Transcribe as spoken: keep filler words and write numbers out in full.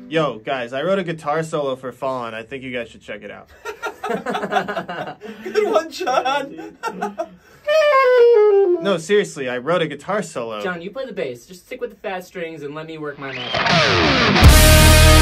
Yo, guys, I wrote a guitar solo for Fallen. I think you guys should check it out. Good one, John. No, seriously, I wrote a guitar solo. John, you play the bass. Just stick with the fat strings and let me work my magic.